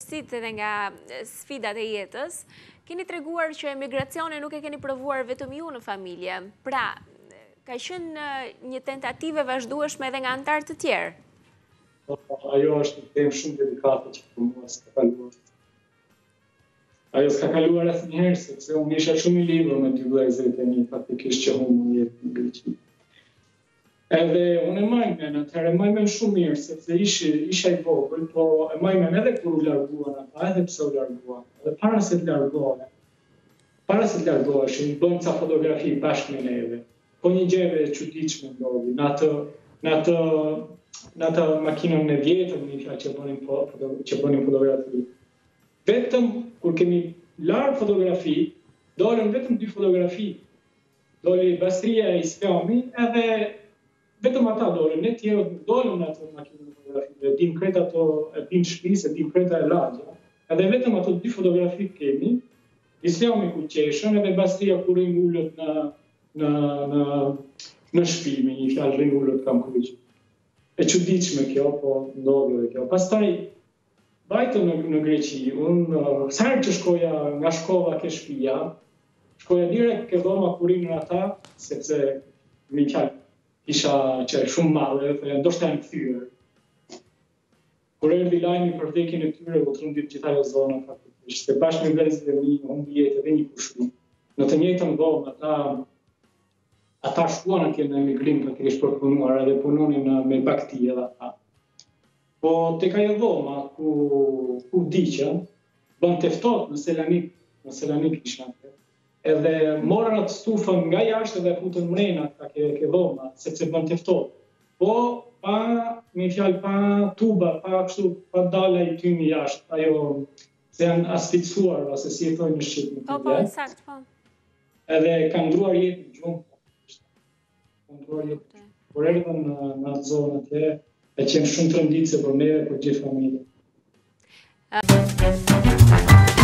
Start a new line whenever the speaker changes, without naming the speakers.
vështirësitë edhe nga sfidat e jetës, keni treguar që emigracione nuk e keni provuar vetëm ju në familje. Pra, ka qenë një tentativë e vazhdueshme edhe nga anëtar të tjerë.
Ajo është një temë shumë delikate që për mua s'ka kaluar. Ajo s'ka kaluar asnjëherë, sepse unë isha shumë i lidhur me dy vëllezërit e mi, faktikisht që humbën jetën në Greqi. Edhe unë e majmen atëherë, e majmen shumë mirë, sepse isha i vogël, po e majmen edhe kur u larguan ata, edhe pse u larguan. Edhe para se të largoheshin, bën ca fotografi bashkë me neve. Po një gjë e çuditshme ndodhi, në atë makinën e vjetër, që bënin fotografi. Vetëm kur kemi larë fotografi, dolën vetëm 2 fotografi. Doli Bastria e Islami, edhe vetëm ata dolën, ne tjerë dolën në atë makinën e fotografive, dim kreta ato, e dim shtëpisë, e dim kreta e lagja. Edhe vetëm ato 2 fotografi kemi, Islami ku qeshën, edhe Bastria kur i ullët në shtëpi, me një fjalë rregullët kam kryqë. E çuditshme kjo, po ndodhi edhe kjo. Pastaj vajtëm në Greqi, unë sa herë që shkoja nga shkolla ke shtëpia, shkoja direkt ke dhoma ku rinin ata, sepse me fjalë isha që shumë madhe, dhe ndoshta janë kthyer. Kur erdhi lajmi për vdekjen e tyre, u trondit gjithë ajo zona faktikisht. Se bashkë me vëllezërit e mi humbi jetë edhe një kushtu. Në të njëjtën dhomë ata shkuan atje në emigrim faktikisht për punuar, edhe punonin me bakti edhe ata. Po tek ajo dhoma ku vdiqën, bënte ftohtë në Selanik ishin atë. Edhe morën atë stufën nga jashtë dhe futën mrena ke dhoma, sepse bënte ftohtë. Po pa tuba, pa dala i tymi jashtë, ajo se janë asfiksuar, ose si e thojnë në Shqip.
Po, sakt, po.
Edhe kanë ndruar jetën gjumë. Por erdhën në atë zonë atje, e qenë shumë trënditse për neve, për gjithë familje.